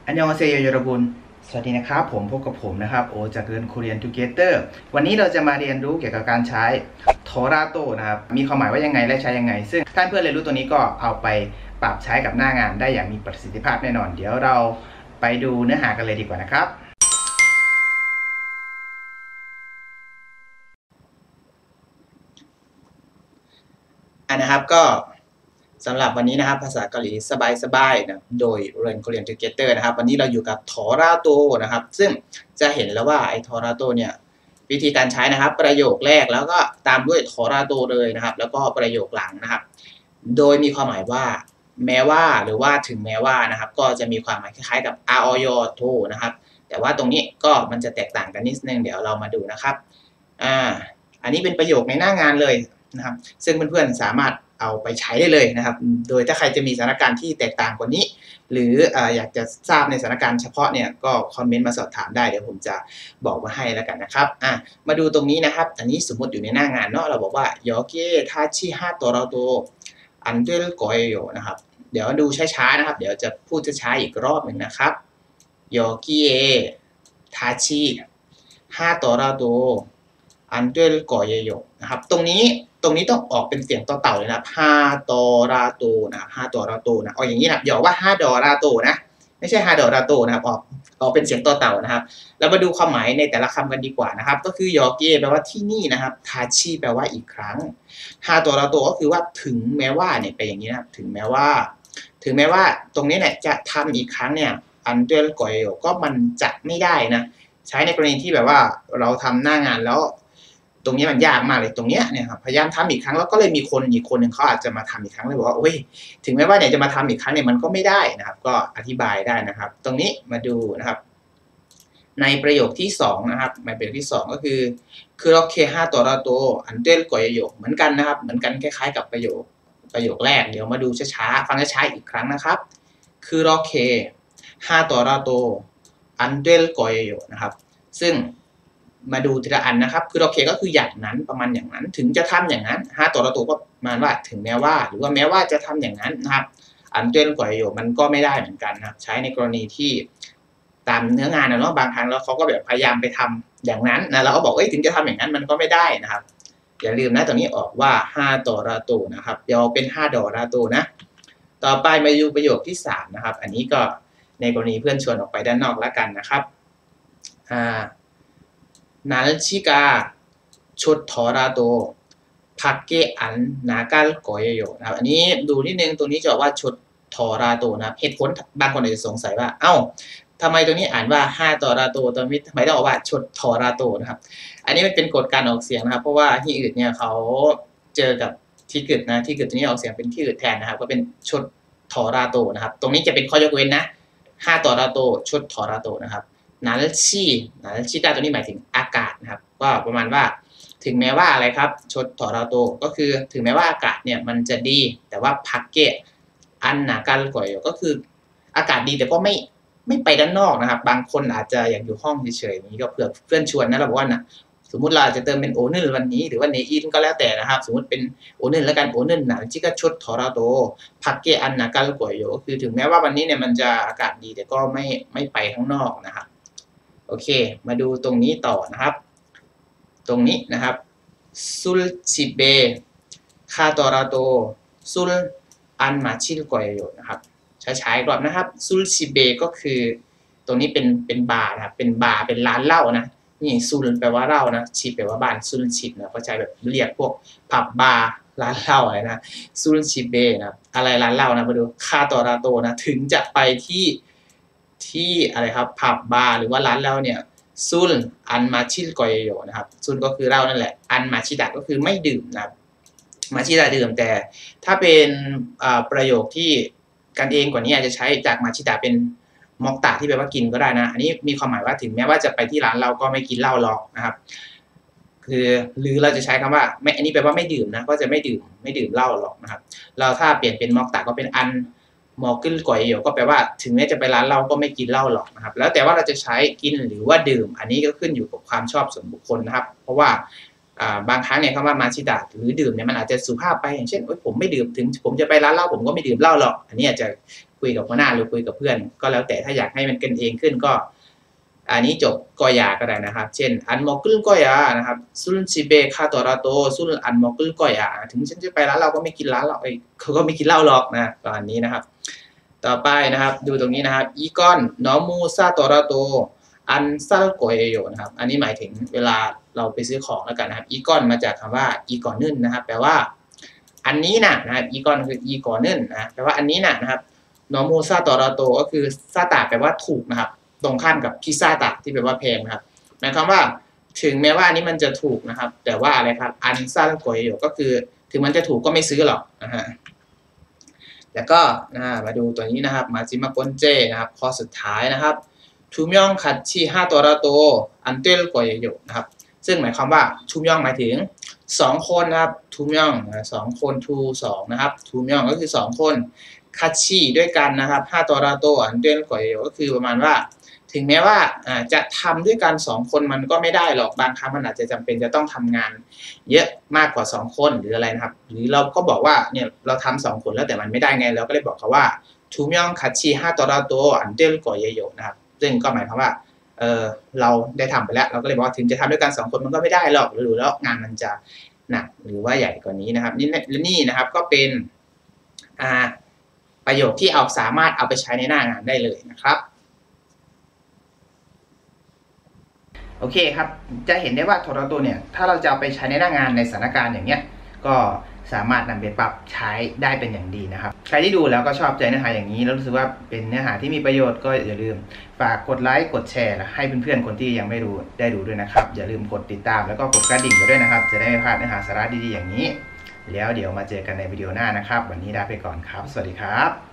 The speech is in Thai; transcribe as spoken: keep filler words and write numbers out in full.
อันยองเซโยยรบุญสวัสดีนะครับผมพบกับผมนะครับโอจากเรียน Korean Together วันนี้เราจะมาเรียนรู้เกี่ยวกับการใช้โทราโตนะครับมีความหมายว่ายังไงและใช้ยังไงซึ่งท่านเพื่อนเรียนรู้ตัวนี้ก็เอาไปปรับใช้กับหน้างานได้อย่างมีประสิทธิภาพแน่นอนเดี๋ยวเราไปดูเนื้อหากันเลยดีกว่านะครับอันนะครับก็สำหรับวันนี้นะครับภาษาเกาหลีสบายๆนะโดยเรียน Korean Together นะครับวันนี้เราอยู่กับทอราโตนะครับซึ่งจะเห็นแล้วว่าไอ้ทอราโตเนี่ยวิธีการใช้นะครับประโยคแรกแล้วก็ตามด้วยทอราโตเลยนะครับแล้วก็ประโยคหลังนะครับโดยมีความหมายว่าแม้ว่าหรือว่าถึงแม้ว่านะครับก็จะมีความหมายคล้ายๆกับออยโทนะครับแต่ว่าตรงนี้ก็มันจะแตกต่างกันนิดนึงเดี๋ยวเรามาดูนะครับอ่าอันนี้เป็นประโยคในหน้างานเลยนะครับซึ่งเพื่อนๆสามารถเอาไปใช้ได้เลยนะครับโดยถ้าใครจะมีสถานการณ์ที่แตกต่างกว่านี้หรืออยากจะทราบในสถานการณ์เฉพาะเนี่ยก็คอมเมนต์มาสอบถามได้เดี๋ยวผมจะบอกมาให้แล้วกันนะครับอ่ะมาดูตรงนี้นะครับอันนี้สมมติอยู่ในหน้างานเนาะเราบอกว่ายอเกทาชิฮาโตราโตอันเดลโกเอโยนะครับเดี๋ยวดูช้าๆนะครับเดี๋ยวจะพูดช้าๆอีกรอบหนึ่งนะครับยอเกทาชิฮาโตราโตอันเดลโกเอโยนะครับตรงนี้ตรงนี้ต้องออกเป็นเสียงต่อเต่าเลยนะฮาโตราโตนะฮาโตราโตนะเอาอย่างนี้นะอย่าว่าฮาดอราโตนะไม่ใช่ฮาดอราโตนะครับออกออกเป็นเสียงต่อเต่านะครับแล้วมาดูความหมายในแต่ละคำกันดีกว่านะครับก็คือยอเกแปลว่าที่นี่นะครับทาชิแปลว่าอีกครั้งฮาโตราโตก็คือว่าถึงแม้ว่าเนี่ยไปอย่างนี้นะครับถึงแม้ว่าถึงแม้ว่าตรงนี้เนี่ยจะทำอีกครั้งเนี่ยอันเดลโกโยก็มันจะไม่ได้นะใช้ในกรณีที่แบบว่าเราทำหน้างานแล้วตรงนี้มันยากมากเลยตรงเนี้ยเนี่ยครับพยายามทำอีกครั้งแล้วก็เลยมีคนอีกคนหนึ่งเขาอาจจะมาทำอีกครั้งเลยบอกว่าโอ้ยถึงแม้ว่าเนี่ยจะมาทำอีกครั้งเนี่ยมันก็ไม่ได้นะครับก็อธิบายได้นะครับตรงนี้มาดูนะครับในประโยคที่สองนะครับในประโยคที่สองก็คือคือเราเคห้าตัวเราตัวอันเดลกอยโยเหมือนกันนะครับเหมือนกันคล้ายๆกับประโยคประโยคแรกเดี๋ยวมาดูช้าๆฟังช้าๆอีกครั้งนะครับคือเราเคห้าตัวเราตัวอันเดลกอยโยนะครับซึ่งมาดูทีละอันนะครับคือโอเคก็คืออย่างนั้นประมาณอย่างนั้นถึงจะทำอย่างนั้นฮะตัวละตัวก็ประมาณว่าถึงแม้ว่าหรือว่าแม้ว่าจะทำอย่างนั้นนะครับอันเดนกว่าโยมันก็ไม่ได้เหมือนกันนะครับใช้ในกรณีที่ตามเนื้องานนะเนาะบางครั้งแล้วเขาก็แบบพยายามไปทำอย่างนั้นนะเราก็บอกเอ้ยถึงจะทำอย่างนั้นมันก็ไม่ได้นะครับอย่าลืมนะตรงนี้ออกว่าห้าตัวละตัวนะครับเดี๋ยวเป็นห้าดอละตัวนะต่อไปมาดูประโยคที่สามนะครับอันนี้ก็ในกรณีเพื่อนชวนออกไปด้านนอกแล้วกันนะครับอ่า날씨가 좋더라도 밖에 안 나갈 거예요 นะครับอันนี้ดูนิดนึงตรงนี้จะว่าชดทอราโตนะครับเหตุผลบางคนอาจจะสงสัยว่าเอ้าทำไมตรงนี้อ่านว่าห้าตอราโตตรงนี้ทำไมต้องบอกว่าชดทอราโตนะครับอันนี้มันเป็นกฎการออกเสียงนะครับเพราะว่าที่อื่นเนี่ยเขาเจอกับที่กึดนะที่กึดตัวนี้ออกเสียงเป็นที่อื่นแทนนะครับก็เป็นชดทอราโตนะครับตรงนี้จะเป็นข้อยกเว้นนะห้าตอราโตชดทอราโตนะครับนัลชีนัลชีกาตัวนี้หมายถึงอากาศนะครับก็ประมาณว่าถึงแม้ว่าอะไรครับชดทอราโตก็คือถึงแม้ว่าอากาศเนี่ยมันจะดีแต่ว่าพักเกะอันนาการก่อยก็คืออากาศดีแต่ก็ไม่ไม่ไปด้านนอกนะครับบางคนอาจจะอยากอยู่ห้องเฉยๆนี้ก็เผื่อเพื่อนชวนนะเราบอกว่านะสมมุติเราจะเติมเป็นโอนึนวันนี้หรือว่าเนอินก็แล้วแต่นะครับสมมติเป็นโอนึนแล้วกันโอนึนนะที่ก็ชดทอราโตพักเกะอันนาการก่อยก็คือถึงแม้ว่าวันนี้เนี่ยมันจะอากาศดีแต่ก็ไม่ไม่ไปข้างนอกนะครับโอเคมาดูตรงนี้ต่อนะครับตรงนี้นะครับซุลชิเบคาตอราโตซุลอันมาชิลกอยโยนะครับช้าๆอีกรอบนะครับซุลชิเบก็คือตรงนี้เป็นเป็นบาร์นะครับเป็นบาร์เป็นร้านเหล้านะนี่ซุลแปลว่าเหล้านะชิแปลว่าบ้านซุลชิบนะเข้าใจแบบเรียกพวกผับบาร์ร้านเหล้าอะไรนะซุลชิเบนะครับอะไรร้านเหล้านะมาดูคาตอราโตนะถึงจะไปที่ที่อะไรครับผับบาร์หรือว่าร้านเหล้าเนี่ยซุลอันมาชิลกอยโยนะครับซุลก็คือเหล้านั่นแหละอันมาชิดะก็คือไม่ดื่มนะครับมาชิดะดื่มแต่ถ้าเป็นประโยคที่กันเองกว่านี้อาจจะใช้จากมาชิดะเป็นมอกตะที่แปลว่ากินก็ได้นะอันนี้มีความหมายว่าถึงแม้ว่าจะไปที่ร้านเราก็ไม่กินเหล้าหรอกนะครับคือหรือเราจะใช้คำว่าไม่อันนี้แปลว่าไม่ดื่มนะก็จะไม่ดื่มไม่ดื่มเหล้าหรอกนะครับเราถ้าเปลี่ยนเป็นมอกตะก็เป็นอันมอกิลกอยโยก็แปลว่าถึงแม้จะไปร้านเราก็ไม่กินเหล้าหรอกนะครับแล้วแต่ว่าเราจะใช้กินหรือว่าดื่มอันนี้ก็ขึ้นอยู่กับความชอบส่วนบุคคลนะครับเพราะว่าบางครั้งเนี่ยคำว่ามาชิดะหรือดื่มเนี่ยมันอาจจะสุภาพไปอย่างเช่นผมไม่ดื่มถึงผมจะไปร้านเหล้าผมก็ไม่ดื่มเหล้าหรอกอันนี้อาจจะคุยกับหัวหน้าหรือคุยกับเพื่อนก็แล้วแต่ถ้าอยากให้มันกันเองขึ้นก็อันนี้จบกอยาก็ได้นะครับเช่นอันมอกึลกอยานะครับซุนชิเบคาโตราโตซุนอันมอกึลกอยาถึงฉันจะไปร้านเราก็ไม่กินร้านเราเขาก็ไม่กินเหล้าหรอกนะตอนนี้นะครับต่อไปนะครับดูตรงนี้นะครับอีกอนนอมูซาโตราโตอันซาโกเอโยนะครับอันนี้หมายถึงเวลาเราไปซื้อของแล้วกันนะครับอีกอนมาจากคำว่าอีกอนนึนนะครับแปลว่าอันนี้นะนะครับอีกอนคืออีกอนนึนนะแปลว่าอันนี้นะนะครับนอมูซาโตราโตก็คือซาตาแปลว่าถูกนะครับตรงข้ามกับพิซซ่าตะที่แปลว่าแพงนะครับหมายความว่าถึงแม้ว่าอันนี้มันจะถูกนะครับแต่ว่าอะไรครับอันซาโกเอโยก็คือถึงมันจะถูกก็ไม่ซื้อหรอกนะฮะแล้วก็มาดูตัวนี้นะครับมาจิมาปนเจนะครับข้อสุดท้ายนะครับทูมยองคัดชีห้าตัวราโตอันเตลกอยโยนะครับซึ่งหมายความว่าทูมยองหมายถึงสองคนนะครับทูมยองสองคนทูสองนะครับทูมยองก็คือสองคนคัดชีด้วยกันนะครับห้าตัวราโตอันเตลกอยโยก็คือประมาณว่าถึงแม้ว่าจะทำด้วยกันสองคนมันก็ไม่ได้หรอกบางครั้งมันอาจจะจำเป็นจะต้องทำงานเยอะมากกว่าสองคนหรืออะไรนะครับหรือเราก็บอกว่าเนี่ยเราทำสองคนแล้วแต่มันไม่ได้ไงเราก็เลยบอกเขาว่าทูมยองคัดชีห้าตัวราโตอันเตลกอยโยนะครับซึ่งก็หมายความว่าเออเราได้ทำไปแล้วเราก็เลยบอกว่าถึงจะทำด้วยกันสองคนมันก็ไม่ได้หรอกหรือแล้วงานมันจะหนักหรือว่าใหญ่กว่านี้นะครับนี่นี่นะครับก็เป็นอ่าประโยคที่เอาสามารถเอาไปใช้ในหน้างานได้เลยนะครับโอเคครับจะเห็นได้ว่าโทรตัวเนี่ยถ้าเราจะเอาไปใช้ในหน้างานในสถานการณ์อย่างเงี้ยก็สามารถนำไปปรับใช้ได้เป็นอย่างดีนะครับใครที่ดูแล้วก็ชอบใจเนื้อหาอย่างนี้แล้วรู้สึกว่าเป็นเนื้อหาที่มีประโยชน์ก็อย่าลืมฝากกดไลค์กดแชร์ให้เพื่อนๆคนที่ยังไม่รู้ได้ดูด้วยนะครับอย่าลืมกดติดตามแล้วก็กดกระดิ่งไว้ด้วยนะครับจะได้ไม่พลาดเนื้อหาสาระดีๆอย่างนี้แล้วเดี๋ยวมาเจอกันในวิดีโอหน้านะครับวันนี้ลาไปก่อนครับสวัสดีครับ